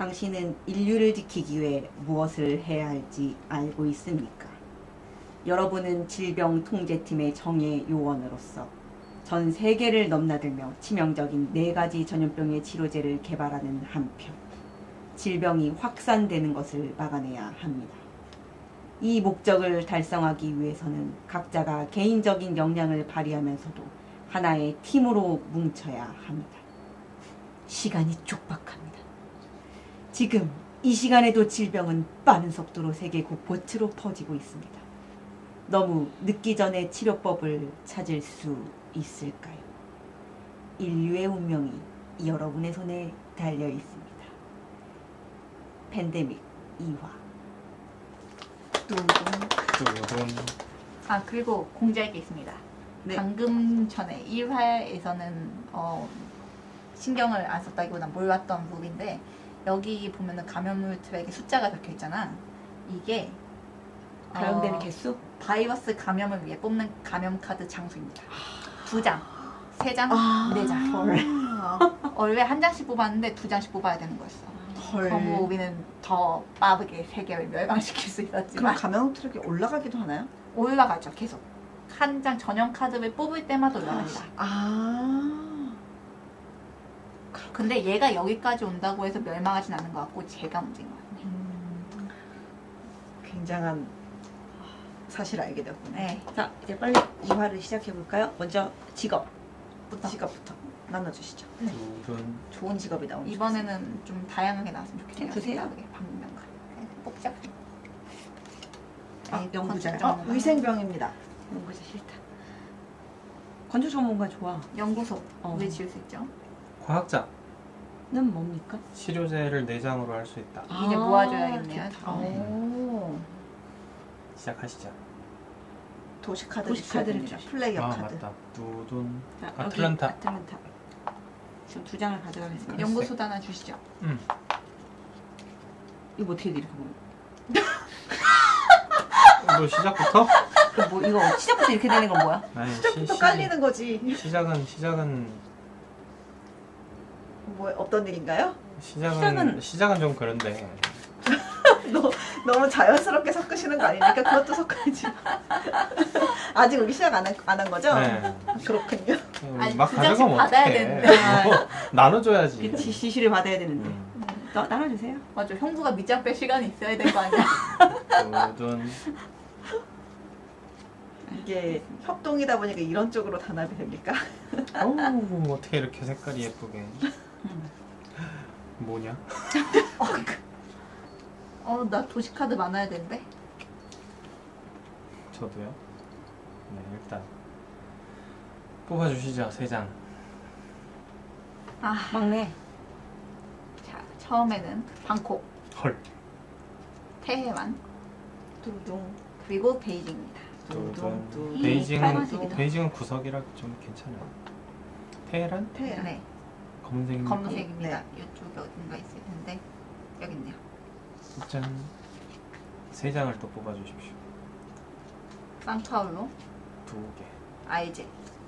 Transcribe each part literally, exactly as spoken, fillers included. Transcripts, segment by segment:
당신은 인류를 지키기 위해 무엇을 해야 할지 알고 있습니까? 여러분은 질병통제팀의 정예 요원으로서 전 세계를 넘나들며 치명적인 네 가지 전염병의 치료제를 개발하는 한편 질병이 확산되는 것을 막아내야 합니다. 이 목적을 달성하기 위해서는 각자가 개인적인 역량을 발휘하면서도 하나의 팀으로 뭉쳐야 합니다. 시간이 촉박합니다. 지금 이 시간에도 질병은 빠른 속도로 세계 곳곳으로 퍼지고 있습니다. 너무 늦기 전에 치료법을 찾을 수 있을까요? 인류의 운명이 여러분의 손에 달려 있습니다. 팬데믹 이 화. 뚜둔. 뚜둔. 아 그리고 공지할 게 있습니다. 네. 방금 전에 일 화에서는 어, 신경을 안 썼다기보다 몰랐던 부분인데 여기 보면은 감염물 트랙에 숫자가 적혀 있잖아. 이게 감염되는 어, 개수? 바이러스 감염을 위해 뽑는 감염 카드 장수입니다. 두 장, 세 장, 아 네 장. 헐. 원래 한 장씩 뽑았는데 두 장씩 뽑아야 되는 거였어. 헐. 그럼 우리는 더 빠르게 세계를 멸망시킬 수 그럼 있었지만 감염 트랙이 올라가기도 하나요? 올라가죠. 계속 한 장 전용 카드를 뽑을 때마다 올라갑니다. 아. 근데 얘가 여기까지 온다고 해서 멸망하진 않은 것 같고 제가 문제인 것 같네요. 음, 굉장한 사실을 알게 되었군요. 네. 자 이제 빨리 이 화를 시작해 볼까요? 먼저 직업. 부터. 직업부터 나눠주시죠. 뚜둔. 좋은 직업이 나오죠. 이번에는 좀 다양하게 나왔으면 좋겠네요. 주세요. 다르게 방명가. 뽑자. 아, 에이, 연구자요? 건축 어, 전문가. 위생병입니다. 연구자 싫다. 건축 전문가 좋아. 연구소. 어. 왜 지을 수 있죠? 과학자. 는 뭡니까? 치료제를 내장으로 할 수 있다. 아, 이제 모아줘야겠네요. 좋다. 오. 시작하시죠. 도시카드 도시카드를 주셔야 됩니다. 주시죠. 플레이어 아 카드. 맞다. 뚜둔. 자, 아틀란타. 여기 아틀란타. 지금 두 장을 가져가겠습니다. 연구- 연구소도 하나 주시죠. 음. 이거 어떻게 이렇게 보면? 이거 시작부터? 이거 뭐 이거 시작부터 이렇게 되는 건 뭐야? 아니, 시작부터 시- 깔리는 거지. 시작은 시작은 뭐 어떤 일인가요? 시작은 시작은- 시작은 좀 그런데 너, 너무 자연스럽게 섞으시는 거 아닙니까? 그것도 섞어야지. 아직 우리 시작 안 한 안 한 거죠? 네. 그렇군요. 아니, 막 두 가져가면 장씩 받아야 어떡해. 되는데. 뭐, 나눠줘야지. 그치 지시를 받아야 되는데. 음. 나, 나눠주세요. 맞아. 형부가 밑장 뺄 시간이 있어야 될 거 아니야. 뚜둔. 이게 협동이다 보니까 이런 쪽으로 단합이 됩니까? 어우 어떻게 이렇게 색깔이 예쁘게. 음. 뭐냐? 어, 나 도시카드 많아야 되는데. 저도요. 네 일단 뽑아주시죠 세 장. 아, 막내. 자, 처음에는 방콕, 헐. 테헤란, 둥둥. 그리고 베이징입니다. 뚜둔. 뚜둔. 베이징은 빨간색이다. 베이징은 구석이라 좀 괜찮아요. 테헤란? 테헤란. 네, 검은색입니까? 검은색입니다. 이쪽에 어딘가 있을 텐데 여기 있네요. 짠. 세 장을 또 뽑아주십시오. 상파울로, 두 개. 아이제,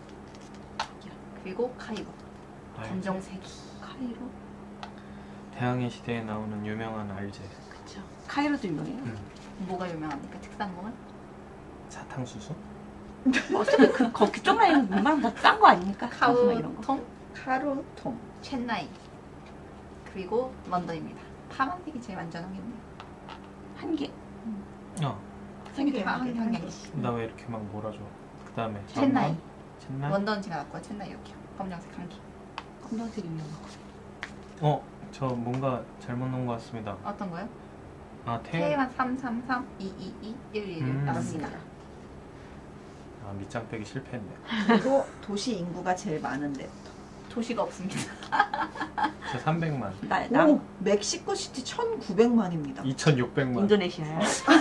그리고 카이로. 검정색이. 카이로. 태양의 시대에 나오는 유명한 알제. 그쵸. 카이로도 유명해요. 음. 뭐가 유명합니까? 특산물은? 사탕수수? 어차피 그, 거, 그쪽 라인은 웬만하면 다싼거 아닙니까? 카우나 이런 거. 카우통, 카루통. 첸나이, 그리고 런던입니다. 파란색이 제일 안전하겠네요. 한 개. 어. 한 개, 개, 한 한 개, 개, 한 한 개. 개. 나 왜 이렇게 막 몰아줘? 그 다음에 첸나이. 첸나이? 런던 제가 갖고 와. 첸나이 여기요. 검정색 한 개. 검정색 유명하고. 어? 저 뭔가 잘못 넣은 것 같습니다. 어떤 거요? 아 태... 테헤란 삼삼삼 이이이 일일일 음. 나왔습니다. 아 밑장 빼기 실패했네. 그리고 도시 인구가 제일 많은데. 도시가 없습니다. 저 삼백만. 나, 나 오, 멕시코 시티 천구백만입니다. 이천육백만. 인도네시아야.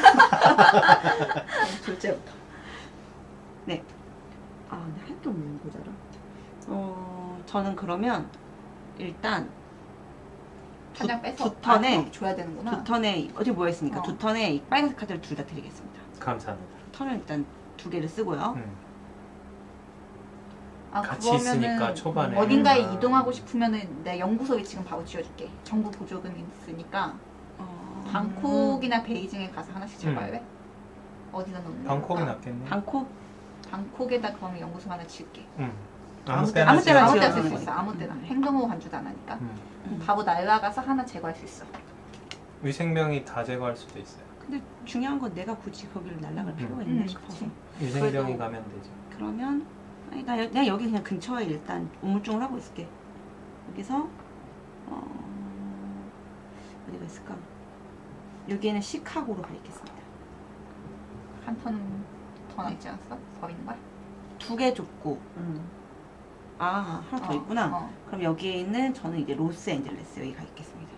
둘째부터. 네. 아, 근데 할 게 없는 거잖아. 어, 저는 그러면 일단 한 장 빼서 두 턴에 아, 줘야 되는구나. 두 턴에 어디 뭐가 있습니까? 어. 두 턴에 이 빨간색 카드를 둘 다 드리겠습니다. 감사합니다. 턴을 일단 두 개를 쓰고요. 음. 아, 같이 그러면은 있으니까 초반에 어딘가에 아. 이동하고 싶으면은 내 연구소에 지금 바로 지어줄게. 정부 보조금 있으니까 어, 방콕이나 베이징에 가서 하나씩 음. 제거할래? 어디다 놓는 방콕이 거야? 낫겠네. 방콕? 방콕에다 그러면 연구소 하나 지을게. 응. 아무 아무 때나 때나 아무 때나 아무 지어도 때나 지어도 쓸 수 있어. 아무 때나. 행동호 간주도 안 하니까. 음. 그럼 바로 날라가서 하나 제거할 수 있어. 위생병이 다 제거할 수도 있어요. 근데 중요한 건 내가 굳이 거기를 날아갈 필요가 음. 있나 음, 싶어서. 그치. 위생병이 그래도- 가면 되죠. 그러면 아니 나, 여- 나 여기 그냥 근처에 일단 우물쭈물 하고 있을게. 여기서 어, 어디가 있을까? 여기에는 시카고로 가 있겠습니다. 한 턴 더 남지 않았어? 더 있는 거야? 두 개 줬고 음. 아 하나 더 어, 있구나. 어. 그럼 여기에 있는 저는 이제 로스앤젤레스 여기 가 있겠습니다.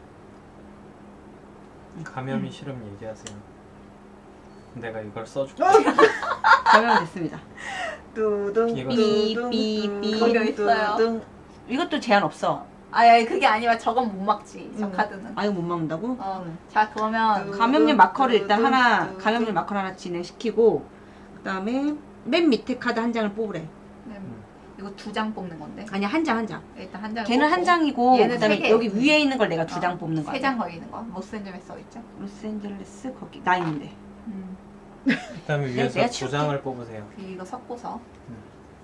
감염이 음. 싫으면 얘기하세요. 내가 이걸 써줄게. 결명 됐습니다. 뚜둥 이거- 뚜둥 삐삐삐. 거기 있어요. 뚜둥. 이것도 제한 없어. 아야 그게 아니라 저건 못 막지. 저 음. 카드는. 아 이거 못 막는다고? 어. 자 그러면 그- 감염률 마커를 일단 뚜- 하나 뚜- 감염률 뚜- 마커를 하나 진행시키고 그다음에 맨 밑에 카드 한 장을 뽑으래. 네, 이거 두 장 뽑는 건데. 아니 한 장 한 장. 일단 한 장. 걔는 한 장이고 얘는 그다음에 세 개. 여기 위에 있는 걸 내가 두 장 뽑는 거야. 세장 걸리는 거. 로스앤젤레스 써 있죠. 로스앤젤레스 거기 나 있는데. 음. 그다음에 내가 위에서 두 치울게. 장을 뽑으세요. 이거 섞고서. 음.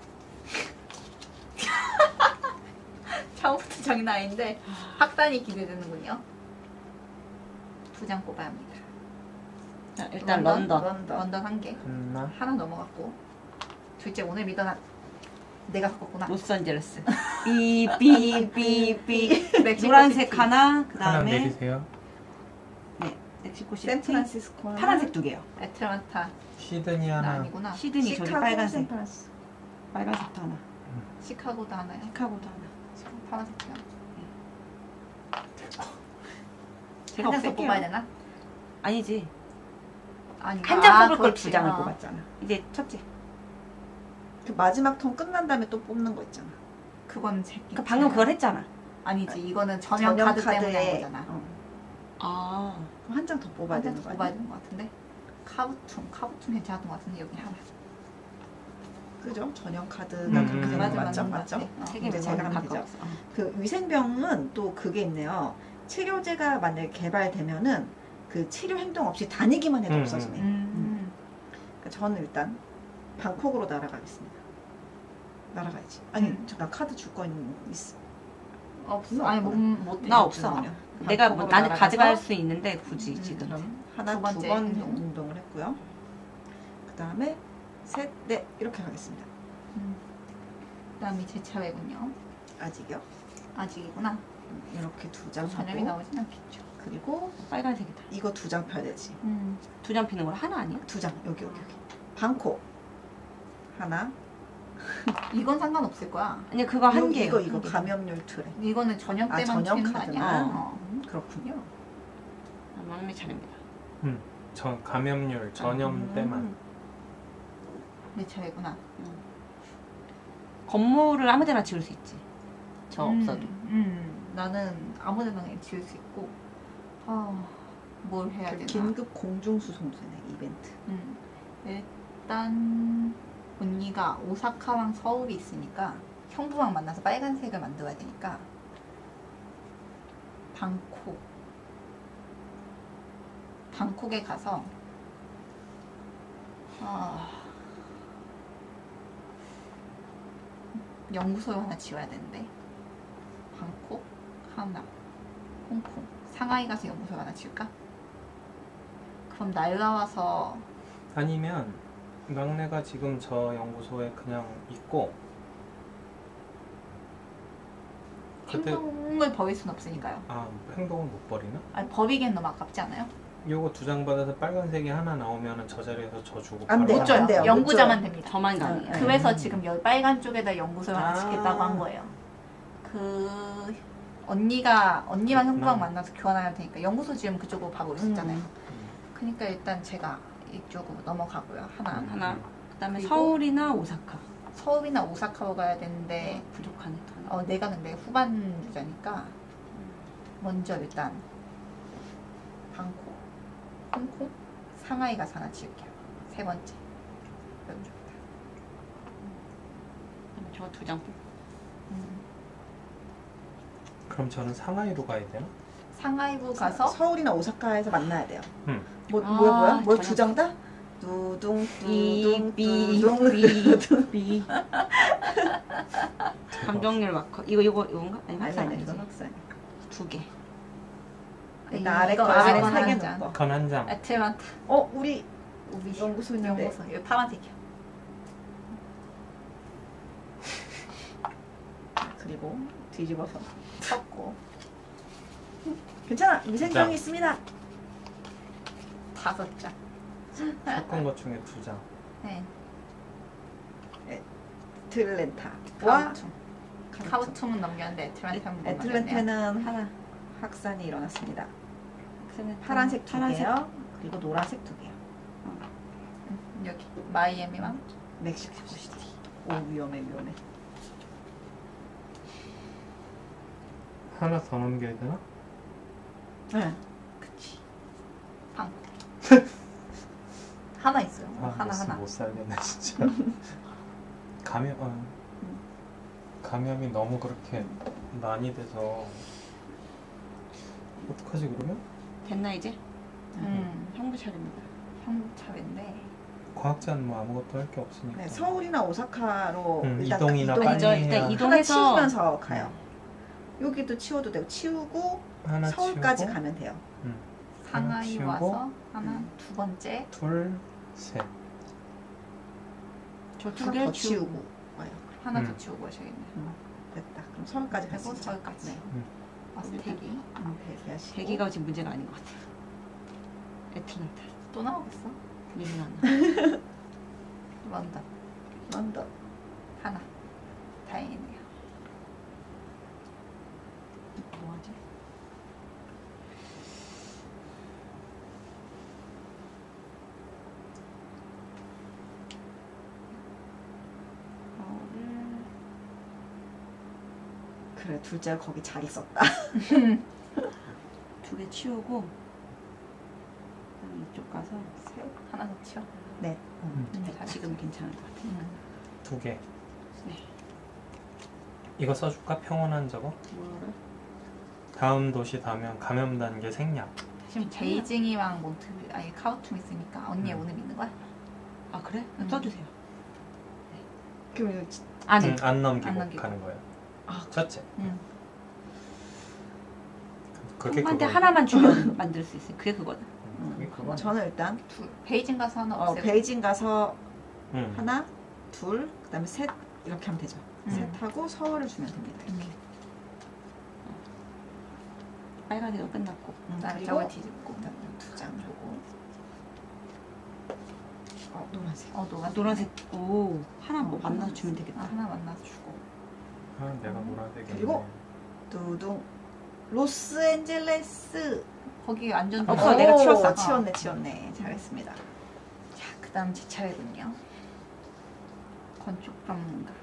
처음부터 장난 아닌데 확단이 기대되는군요. 두 장 뽑아야 합니다. 자, 일단 런던. 런던. 런던 한 개. 하나. 하나 넘어갔고. 둘째 오늘 믿어나. 내가 섞었구나. 로스앤젤레스. 삐삐삐삐. 멕시코 노란색 시티. 하나. 하나 그다음에 내리세요. 네 멕시코 시티. 샌프란시스코 하나. 파란색 두 개요. 애틀란타. 시드니 나 하나. 아니구나. 시드니 저기 시카고, 빨간색. 샌프란시스코. 빨간색도 하나. 시카고도 하나요. 시카고도 하나. 시카고 파란색이요. 제가 한 장 더 쓸게요. 뽑아야 되나? 아니지. 아니 한 장 아, 뽑을 걸 그렇지. 두 장을 어. 뽑았잖아. 이제 첫째. 그 마지막 턴 끝난 다음에 또 뽑는 거 있잖아. 그건 제. 그러니까 방금 그걸 했잖아. 아니지 이거는 전용, 전용 카드 때문에 한 카드에 거잖아. 어. 아. 한 장 더 뽑아야 한 장 되는 더 거 뽑아야 아니야? 되는 것 같은데. 카부툼 카부툼 괜찮았던 것 같은데 여기 하나. 그죠? 전용 카드가 음, 그렇게 음, 되는 맞아 거 맞죠? 맞는 것 맞죠? 같아. 어. 세 개 이제 제가 하면 되죠. 바꿔봤어. 어. 그 위생병은 또 그게 있네요. 치료제가 만약에 개발되면은 그 치료 행동 없이 다니기만 해도 음, 없어지네. 음. 그러니까 저는 일단 방콕으로 날아가겠습니다. 날아가야지. 아니, 음. 저 나 카드 줄 거 있어. 없어. 아니 못 못해. 나 없어. 내가 뭐 나는 가져갈 수 있는데 굳이 음, 지금. 그럼 하나 두 두 번째 번 행동. 운동을 했고요. 그 다음에 셋, 넷 이렇게 가겠습니다. 음. 그다음이 제 차례군요. 아직이요. 아직이구나. 이렇게 두 장 전염이 하고 나오진 않겠죠. 그리고 빨간색이다. 이거 두 장 펴야 되지. 음. 두 장 피는 걸 하나 아니야? 두 장 여기 여기 여기. 방콕 하나. 이건 상관없을 거야. 아니 그거 한 여기 개요. 이거 이거 한 개. 감염률 트레. 이거는 전염 아, 때만 전염 치는 거 카드나. 아니야? 어. 어. 음, 그렇군요. 아, 막내 차례입니다. 전 감염률 전염 음. 때만. 내 차례구나. 건물을 아무데나 지을 수 있지. 저 음, 없어도. 음. 나는 아무데나 그냥 지을 수 있고. 아, 뭘 해야 되나? 긴급 공중수송소네 이벤트. 음. 일단 언니가 오사카랑 서울이 있으니까 형부랑 만나서 빨간색을 만들어야 되니까 방콕 방콕에 가서 아, 연구소를 하나 지어야 되는데 방콕, 하나, 홍콩, 상하이 가서 연구소 하나 지을까? 그럼 날라와서 아니면 막내가 지금 저 연구소에 그냥 있고 그때 행동을 버릴 순 없으니까요. 아 행동을 못 버리나? 아니 버리기엔 너무 아깝지 않아요? 요거 두 장 받아서 빨간색이 하나 나오면은 저 자리에서 저 주고 안 바로 돼요, 가자. 안 돼요. 연구자만 됩니다. 저만 가능해요. 네. 그래서 지금 여 빨간 쪽에다 연구소를 하나 아. 짓겠다고 한 거예요. 그 언니가 언니랑 형부랑 음. 만나서 교환할 테니까 연구소 지으면 그쪽으로 바로 올 수 있잖아요. 음. 그러니까 일단 제가 이쪽으로 넘어가고요. 하나. 음. 하나. 그다음에 그리고- 서울이나 오사카. 서울이나 오사카로 가야 되는데 부족하네. 또 하나. 어, 내가 근데 후반 유자니까 먼저 일단 방콕, 홍콩, 상하이 가서 하나 지을게요. 세 번째. 여기입니다. 저 두 장. 음. 그럼 저는 상하이로 가야 되나? 상하이부 가서 서울이나 오사카에서 만나야 돼요. 응. 뭐 아, 뭐야 뭐야? 뭘 두 저녁. 장 다? 두둥 삐, 두둥 삐, 두둥 삐, 삐. 감정률 마커. 이거 이거 이건가? 아니 아니 확산 아니 아니지. 이건 확산. 두 개. 일단 아래 이거 거 아래 아래 거 세개 한 장. 넣고. 건 한 장. 애틀만타. 어 우리 우리 연구소 있는데. 연구소. 이거 파란색이야. 그리고 뒤집어서. 섞고 괜찮아 미생경이 장. 있습니다. 다섯 장. 섞은 것 중에 두 장. 네. 애틀랜타와 카우툼. 카우툼은 넘겼는데 애틀란타는 못 넘겼네요. 애틀랜타는 하나 확산이 일어났습니다. 파란색 파란색 두 파란색. 개요. 그리고 노란색 두 개요. 음, 여기 마이애미만 멕시코 시티. 오 위험해 위험해. 하나 더 넘겨야 되나? 네. 그치. 방. 하나 있어요. 아, 하나 못, 하나. 못 살겠네 진짜. 감염, 어, 감염이 너무 그렇게 많이 돼서 어떡하지 그러면? 됐나 이제? 음. 형부 차례입니다. 형차례인데 과학자는 뭐 아무것도 할 게 없으니까. 네, 서울이나 오사카로 음, 일단 이동이나 이동, 빨리 이죠. 일단 해야. 하나 이동해서 치우면서 가요. 여기도 치워도 되고 치우고 하나 서울까지 치우고, 가면 돼요. 음, 상하이 치우고, 와서 하나 음. 두 번째 둘, 셋. 저 두 하나 개를 더 치우고. 치우고 와요. 하나 음. 더 치우고 하셔야겠네. 됐다. 그럼 서울까지 그리고 갔습니다. 서울까지. 네. 와서 대기. 음, 대기하시고. 대기가 지금 문제가 아닌 것 같아요. 애틀란타. 또 나오겠어? 밀라노. 런던 런던. 하나. 다행이네요. 뭐하지? 서울을 그래 둘째가 거기 잘 있었다. 두 개 치우고 그다음에 이쪽 가서 셋. 하나 더 치워. 네. 음, 음, 네, 잘했어. 지금 괜찮은 것 같아요. 음. 두 개. 네. 이거 써줄까? 평온한 저거? 뭐를? 다음 도시 가면 감염 단계 생략. 지금 베이징이랑 몬트 아니 카우툼 있으니까 언니의 음. 오늘 있는 거야? 아 그래? 음. 써주세요. 그럼 이거 지- 아니 음, 안 넘기고 안 넘기고. 가는 거예요. 아, 첫째. 응. 그게 형한테 그거. 하나만 주면 만들 수 있어요. 그게 그거다. 음, 그게 그거. 저는 일단 둘. 베이징 가서 하나 어, 없애고. 베이징 가서 음. 하나, 둘, 그다음에 셋 이렇게 하면 되죠. 음. 셋하고 서울을 주면 됩니다. 음. 빨간색은 끝났고. 음, 그다음에 그리고 저걸 뒤집고. 두장 주고. 어 노란색. 어 노란색. 노란색. 오 하나 뭐 어, 만나서 주면 아, 되겠다. 하나 만나서 주고. 아, 내가 노란색이네. 그리고 두둥. 로스앤젤레스. 거기 안전. 없어, 내가 치웠어. 오, 치웠네, 치웠네. 잘했습니다. 자, 그다음 제 차례군요. 건축 전문가.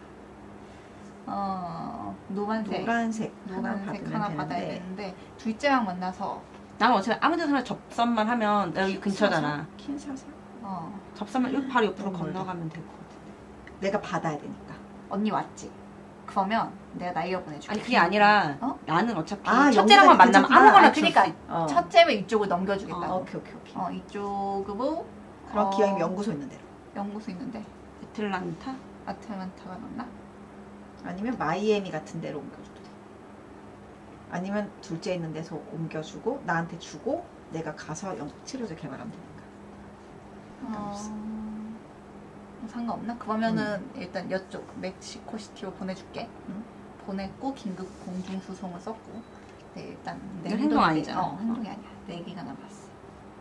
어 노란색. 노란색 하나 노란색 받으면 하나 받아야 되는데. 되는데 둘째랑 만나서 나는 어차피 아무 데서나 접선만 하면 나 여기 근처잖아. 킨사사? 어 접선만 여기 바로 옆으로 음, 건너가면 될 것 같아. 내가 받아야 되니까. 언니 왔지. 그러면 내가 나이가 보내줄게. 아니 그게 아니라 어? 나는 어차피 아, 첫째랑만 영상이 만나면 괜찮구나. 아무거나 아, 그러니까 줄 수 있- 어. 첫째면 이쪽을 넘겨주겠다. 어, 어, 오케이, 오케이, 오케이. 어 이쪽으로 그럼 어, 기왕이면 연구소 있는 데로. 연구소 있는데 애틀란타? 아틀란타가 맞나? 아니면 마이애미 같은 데로 옮겨줘도 돼. 아니면 둘째 있는 데서 옮겨주고 나한테 주고 내가 가서 연 치료제 개발하면 되니까. 상관없어. 어, 상관없나? 그러면은 일단 이쪽 멕시코 시티로 보내줄게. 응. 보냈고 긴급 공중 수송을 썼고. 네 일단 내 이건 행동 행동이- 아니잖아. 어 행동이 아니야. 네 개가 남았어.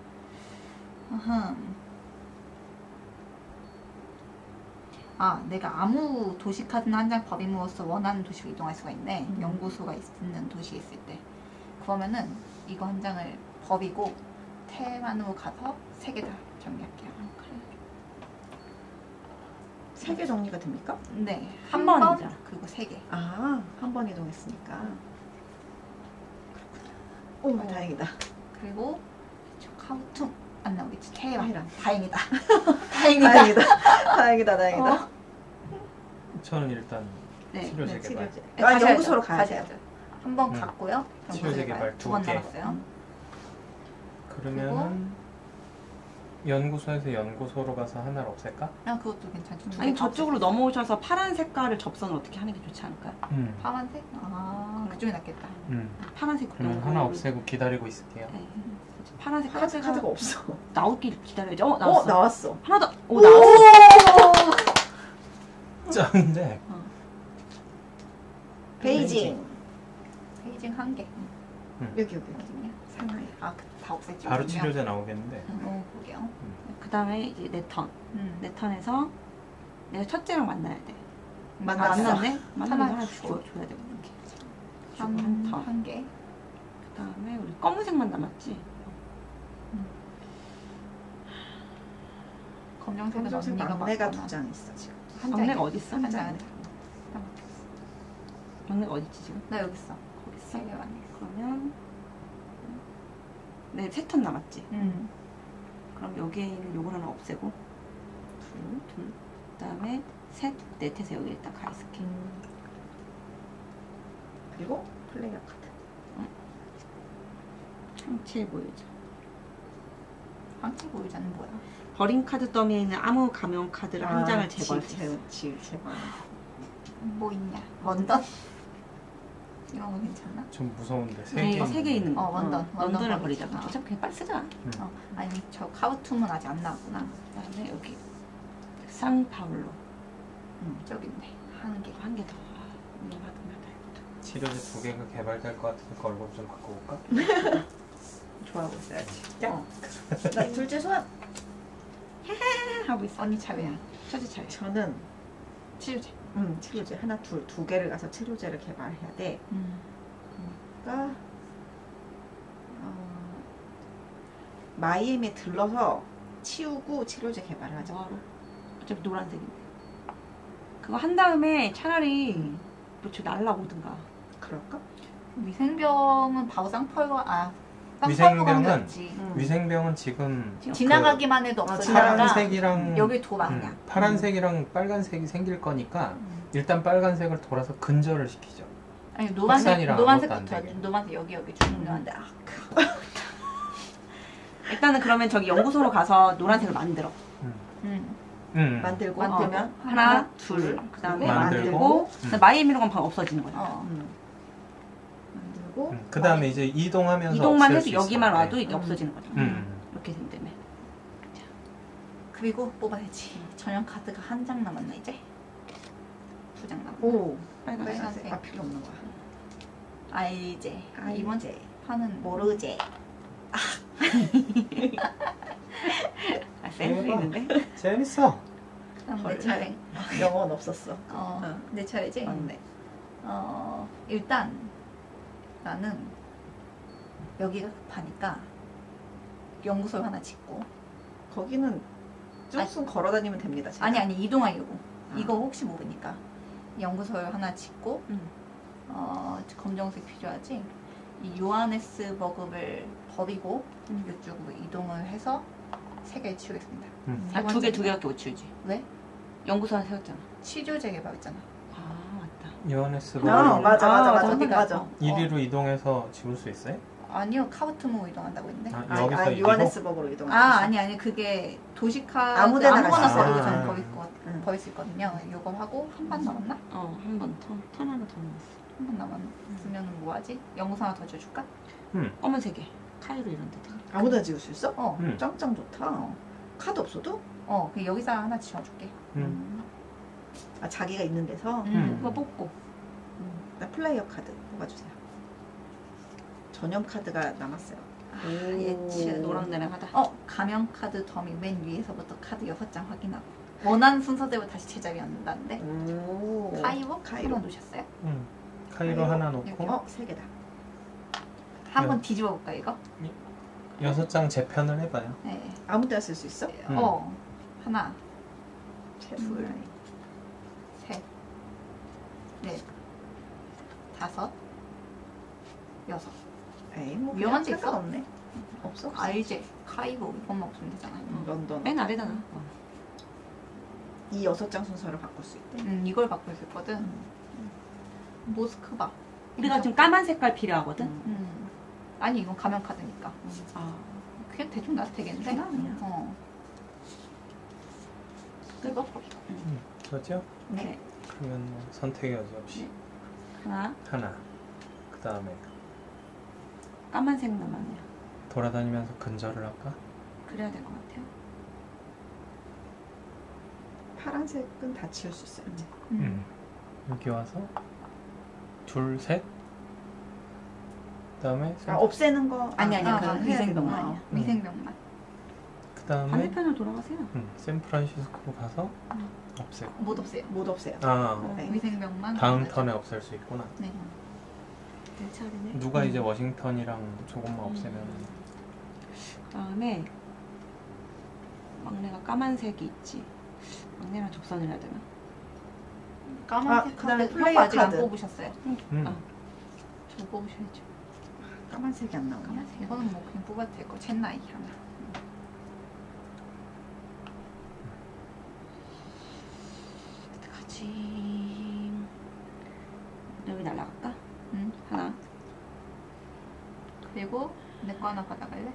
아흠. 아, 내가 아무 도시 카드나 한 장 법인으로서 원하는 도시로 이동할 수가 있네. 음. 연구소가 있는 도시에 있을 때. 그러면은 이거 한 장을 법이고 테만으로 가서 세 개 다 정리할게요. 세 개 정리가 됩니까? 네, 한 한 번, 번이죠. 그리고 세 개. 아, 한 번 이동했으니까. 오, 다행이다. 그리고 저 카우툼 안 나오겠지. 테만. 테헤란. 다행이다. 다행이다. 다행이다. 다행이다. 다행이다. 어? 저는 일단 네. 치료제 네, 개발. 치료제. 네, 아, 다시 연구소로 하죠. 가야 다시 돼요. 하죠. 한번 음. 갔고요. 치료제 개발 두 두 번 개. 남았어요. 음. 그러면은 연구소에서 연구소로 가서 하나를 없앨까? 아, 그것도 괜찮죠. 두 아니 개 저쪽으로 다 넘어오셔서 파란 색깔을 접선을 어떻게 하는 게 좋지 않을까요? 음. 없애요. 파란색? 아, 그쪽이 낫겠다. 음. 파란색 그러면 연구를- 하나 없애고 기다리고 있을게요. 네. 파란색 파란색 카드가 카드가 없어. 나오길 기다려야죠. 어 어, 나왔어. 나왔어. 하나 더. 오 나왔어. 짱인데. 베이징. 베이징 한 개. 여기 여기 여기. 어딨냐? 상하이. 아, 그 다 없앴죠. 바로 치료제 나오겠는데. 어, 그게요. 그 다음에 이제 내 턴. 음. 내 턴에서 내가 첫째랑 만나야 돼. 만났어. 만났네? 만나면 하나 하나 주고. 주고 줘야 돼. 이렇게. 주고 한 한, 턴. 한 개. 그 다음에 우리 검은색만 남았지. 검정색은 검정색 언니가 막내가 맞거나. 두 장 있어 지금. 한 막내가 장이요. 어디 있어? 한 한 장. 장이네. 막내가 어디 있지 지금? 나 여기 있어. 거기 있어. 세 개 맞네. 그러면 네, 세 턴 남았지. 음. 그럼 여기에 있는 요걸 하나 없애고 둘, 둘. 그다음에 셋, 넷에서 여기 일단 가 있을게. 그리고 플레이어 카드. 상체 보여줘. 황치 보유자는 뭐야? 버린 카드 더미에 있는 아무 가면 카드를 한 장을 지- 제거할 수 제- 있어. 지- 제거. 뭐 있냐? 원던? 이런 거 괜찮나? 좀 무서운데 세 네, 개. 세개 있는 거. 어, 원던. 어, 런던을 버리자. 버리자. 어차피 그냥 빨리 쓰자. 음. 어, 아니 저 카우툼은 아직 안 나왔구나. 그다음에 여기 상파울로 저기 있네. 한 개. 한 개 더. 아, 위험하구나. 다행이다. 치료제 두 개가 개발될 것 같으니까 얼굴 좀 바꿔볼까? 좋아하고 있어야지. 자, 어. 나 둘째 소원. 하고 있어. 언니 차례야. 첫째 차례. 저는 치료제. 음, 치료제 하나 둘 두 개를 가서 치료제를 개발해야 돼. 음. 그러니까 어, 마이애미에 들러서 치우고 치료제 개발을 하자. 뭐하러? 어차피 노란색인데. 그거 한 다음에 차라리 뭐 저 날라오든가. 그럴까? 위생병은 바로 쌍펄과 아 위생병은 쌍펄거지. 음. 위생병은 지금 지나가기만 해도 아, 그 없으니까 파란색이랑 여기 도 막냐. 음, 파란색이랑 빨간색이 생길 거니까 음. 일단 빨간색을 돌아서 근절을 시키죠. 아니 노란색 확산이랑 노란색부터 아무것도 안 해야지. 되게. 노란색 여기 여기 중요한데 아, 일단은 그러면 저기 연구소로 가서 노란색을 만들어. 음. 음. 음. 만들고 만들면 어, 하나, 둘. 그 다음에 만들고, 만들고. 음. 마이애미로 가면 바로 없어지는 거야. 어. 음. 만들고 음. 그 다음에 이제 이동하면서 이동만 없앨 해도 수 여기만 있어요. 와도 네. 이게 음. 없어지는 거죠. 음. 이렇게 된다며. 그리고 뽑아야지. 전용 카드가 한 장 남았나 이제? 두 장 남았나? 오 빨간색. 빨간색 아 필요 없는 거야. 알제. 알제. 이번 판은 모르제. 아, 센스 대박. 있는데? 재밌어. 그다음 내 헐. 차례. 영어는 없었어. 어, 어. 내 차례지? 맞네. 어, 일단 나는 여기가 급하니까 연구소 하나 짓고 거기는 쭉 걸어다니면 됩니다. 제가. 아니 아니 이동하려고 아. 이거 혹시 모르니까 연구소 하나 짓고 응. 어, 검정색 필요하지 이 요하네스버그를 버리고 음. 이쪽으로 이동을 해서 세 개를 치우겠습니다. 음. 세 아, 두 개, 번째. 두 개밖에 못 치우지. 왜? 연구소 하나 세웠잖아. 치료제 개발했잖아. 아, 맞다. 요하네스 아, 버그 맞아, 맞아, 아, 맞아, 어디가- 맞아. 어, 일 위로 이동해서 지울 수 있어요? 아니요 카우트무 이동한다고 했는데 아, 아, 여기서 아, 일 위로? 요하네스버그로 이동. 아 아니 아니 그게 도시카 아무데나 아무거나 갈 수 버리고 있어요. 저는 아. 버릴 거 응. 버릴 수 있거든요. 요거 하고 한 판 남았나? 어, 한 번 턴. 턴 하나 더 넣었어. 한 판 남았으면 뭐하지? 연구소 하나 더 줘줄까? 검은색 개. 카이로 이런 데. 아무데나 지울 수 있어? 어, 음. 짱짱 좋다. 카드 없어도? 어, 그 여기서 하나 지워줄게. 음. 아 자기가 있는 데서. 음. 그거 뽑고. 음. 나 플레이어 카드 뽑아주세요. 전염 카드가 남았어요. 아, 예치. 노랑내랑 하다. 어, 가면 카드 더미 맨 위에서부터 카드 여섯 장 확인하고 원하는 순서대로 다시 제자리 앉는다는데 오. 카이로? 카이로. 하나 놓으셨어요? 음. 카이로 카이로. 하나 놓고 어, 세 개다. 한번 뒤집어 볼까 이거? 여섯 장 재편을 해봐요. 네. 아무 데나 쓸 수 있어? 음. 어, 하나, 최소. 둘, 셋, 넷, 다섯, 여섯. 에이, 뭐 위험한 그냥 데 있어? 상관없네. 없어. 없어. 알제, 카이로 이것만 없으면 되잖아. 음, 런던. 맨 아래다 놔. 어. 이 여섯 장 순서를 바꿀 수 있대. 음, 이걸 갖고 있었거든. 음. 모스크바. 우리가 지금 까만 색깔 필요하거든. 음. 아니 이건 가면 카드니까. 아, 그냥 대충 나도 되겠는데. 그냥. 어. 이거 음, 저죠? 네. 그러면 뭐 선택의 여지 없이 하나. 하나. 그 다음에 까만색 남았네요. 돌아다니면서 근절을 할까? 그래야 될 것 같아요. 파란색은 다 지울 수 있어요. 이제. 음. 여기 와서 둘, 셋. 그 다음에 아, 없애는 거 아니, 아니, 아, 그건 해야 되는구나. 위생병만이야. 위생병만. 그 다음에 반대편으로 돌아가세요. 음, 샌프란시스코로 가서 음. 없애고. 못 없애요. 못 없애요. 아, 네. 위생병만. 다음 가져가죠. 턴에 없앨 수 있구나. 네. 내 차례네. 누가 이제 워싱턴이랑 조금만 음. 없애면 그다음에 막내가 까만색이 있지. 막내랑 접선을 해야 되나? 까만색 아, 그다음에 카드. 플레이어 형 아직 안 카드. 뽑으셨어요? 음. 아, 저 뽑으셔야죠. 까만색이 안 나오네. 까만색. 이거는 뭐 그냥 뽑아도 될 거. 첸나이 하나. 어떡하지? 여기 날라갈까? 응. 하나. 그리고 내 거 하나 받아갈래?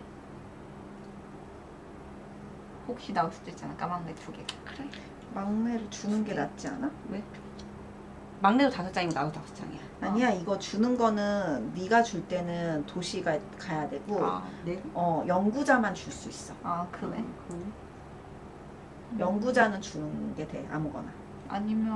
혹시 나올 수도 있잖아. 까만 게 두 개. 그래. 막내를 주는 게 낫지 않아? 왜? 막내도 다섯 장이고 나도 다섯 장이야. 아니야, 이거 주는 거는 네가 줄 때는 도시가 가야 되고 아, 네? 어 연구자만 줄 수 있어. 아 그래? 그러네. 연구자는 주는 게 돼, 아무거나. 아니면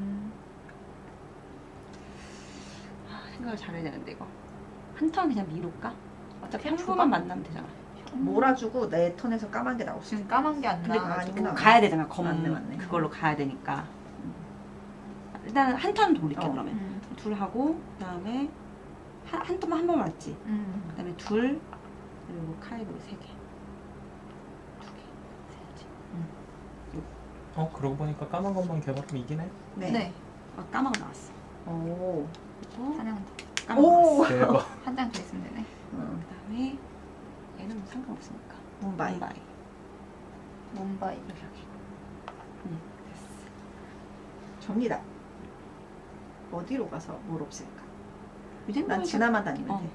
아, 생각을 잘해야 되는데 이거. 한 턴 그냥 미룰까? 어차피 한 줘봐. 번만 만나면 되잖아. 몰아주고 내 턴에서 까만 게 나올 수 있어. 지금 까만 게 안 근데 나와가지고 아니구나. 가야 되잖아. 검 맞네, 맞네. 그걸로 가야 되니까. 일단은 한 턴 돌릴게 어. 그러면. 음. 둘 하고 그다음에 한, 한 턴만 한 번 맞지. 음. 그다음에 둘 그리고 카이로 세 개. 두 개. 세 개. 어 그러고 보니까 까만 것만 개발하면 이기네. 네. 네. 아, 까마가 나왔어. 오. 그리고 사냥 까마가 오. 나왔어. 대박. 한 장 더 있으면 되네. 응. 그다음에 얘는 뭐 상관없으니까. 문바이. 문바이. 뭄바이. 이렇게 하게. 응, 됐어. 접니다. 어디로 가서 뭘 없앨까? 이 난 지나만 다니면 어. 돼.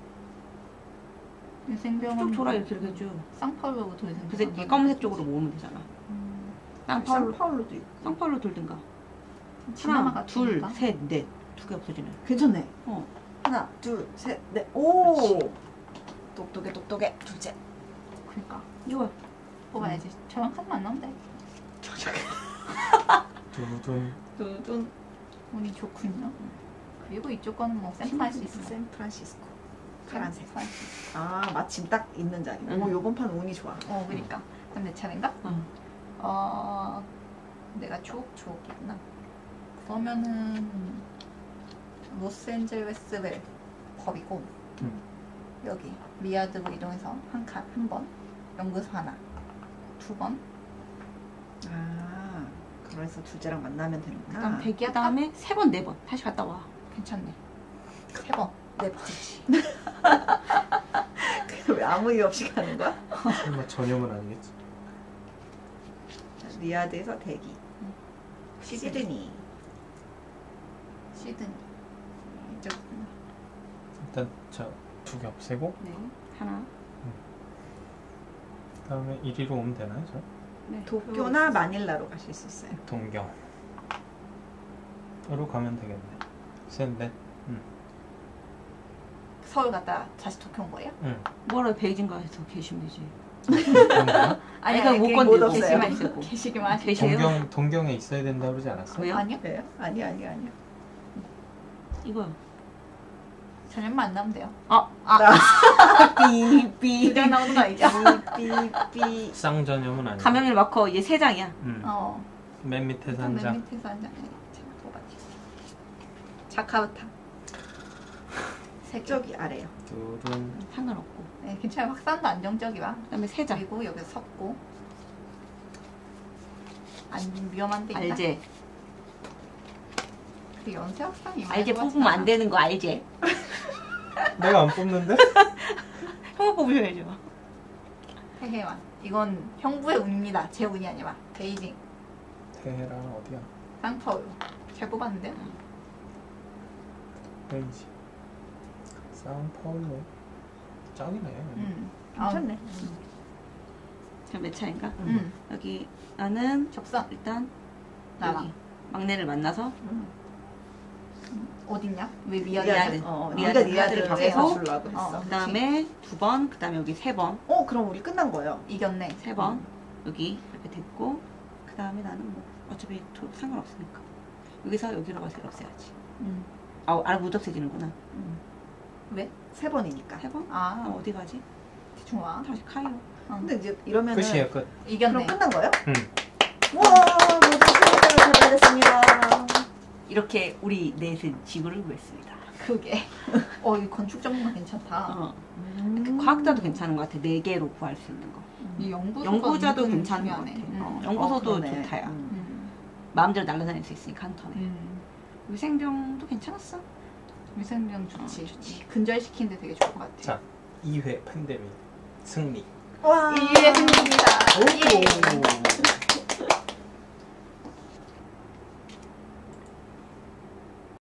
유생병은 쭉 돌아 이렇게 이렇게 쭉. 쌍파울로 돌리는 그래서 이 검은색 쪽으로 모으면 되잖아. 음. 쌍파울로 상파울로도 있고. 쌍파울로 돌든가. 지나만 하나, 둘, 같으니까. 셋, 넷. 두 개 없어지네. 괜찮네. 어. 하나, 둘, 셋, 넷. 오. 그렇지. 똑똑해, 똑똑해. 둘째. 그러니까 이거 뽑아야지. 저런 카드만 안 나오면 돼. 두둔. 두둔. 운이 좋군요. 그리고 이쪽 거는 뭐 샌프란시스코. 샌프란시스코. 파란색. 샌프란시스코. 아, 마침 딱 있는 자리. 응. 오, 요번 판 운이 좋아. 어, 그러니까. 그럼 내 차례인가? 어. 어, 내가 주옥 주옥이구나. 그러면은 로스앤젤레스를 법이고 음. 여기 리아드로 이동해서 한 칸, 한 번, 연구소 하나, 두 번. 아, 그래서 둘째랑 만나면 되는구나. 그다음 대기 그 다음에 세 번, 네 번. 다시 갔다 와. 괜찮네. 세 번. 네 번이지. 왜 아무 이유 없이 가는 거야? 설마 전염은 아니겠지? 리아드에서 대기. 시드니. 시드니. 시드니. 이쪽. 일단 저 두 개 없애고 네. 하나. 그 다음에 이리로 오면 되나요? 저? 네. 도쿄나 마닐라로 가실 수 있어요. 동경. 으로 가면 되겠네. 셋, 넷. 응. 서울 갔다 다시 도쿄 온 거예요? 응. 뭐라 베이징 가서 계시면 되지. 그런 거야? 아니, 그러니까 못 그게 건드려. 못 없어요. 계시만 있었고. 계시기만 하시 계시- 계세요? 동경 동경에 있어야 된다 그러지 않았어? 왜요? 아니요? 왜요? 아니, 아니, 아니요. 이거요. 전혀 안 나오면 돼요. 아, 아. 삐삐. 그냥 나오는 거 아니죠? 삐삐. 쌍전염은 아니고. 감염일 마커 얘 세 장이야. 응. 어. 맨 밑에서 한 맨 장. 밑에서 한 장. 제가 뽑았지. 자카르타. 세 개. 저기 아래요. 둘은 상관없고. 네, 괜찮아요. 확산도 안정적이라. 그다음에 세 장. 그리고 여기 섰고. 안 위험한데. 있나? 알제. 그 연쇄 확산이 알제 뽑으면 안 되는 거 알제. 내가 안 뽑는데? 형아 뽑으셔야죠. 테헤란. 이건 형부의 운입니다. 제 운이 아니라. 베이징. 테헤란 어디야? 쌍파울로. 잘 뽑았는데요? 페이지. 사운파울로 짱이네. 음. 괜찮네. 그럼 몇 차인가? 음. 여기 나는 적성. 일단 나랑. 여기 막내를 만나서 음. 어딨냐? 왜 리아드. 미아드? 어, 리아드, 네가 리아드를 리아드를 바꿔서 해서 주려고 했어. 어. 그 다음에 두 번, 그 다음에 여기 세 번, 어, 그럼 우리 끝난 거예요. 이겼네. 세 번 여기 이렇게 됐고 그 다음에 나는 뭐 어차피 도- 상관없으니까 여기서 여기로 가서 없애야지. 음. 아, 아, 못 없애지는구나. 왜? 세 번이니까. 세 번? 아, 어, 어디 가지? 대충 와. 다시 카이오. 어. 근데 이제 이러면은 끝이에요, 끝. 이겼네. 그럼 끝난 거예요? 음. 와, 모두 승리를 개발했습니다. 이렇게 우리 넷은 지구를 구했습니다. 그게. 어, 이 건축 전문가 괜찮다. 어. 음. 과학자도 괜찮은 것 같아. 네 개로 구할 수 있는 거. 이 연구소가 연구자도 은근 괜찮은 것 중요하네. 같아. 음. 어, 연구소도 어, 그러네. 좋다야. 음. 음. 마음대로 날아다닐 수 있으니까 한 턴에. 음. 위생병도 괜찮았어. 위생병 좋지. 어, 좋지. 근절시키는데 되게 좋을 것 같아. 자, 이 회 팬데믹 승리. 와. 이게 승리입니다. 오,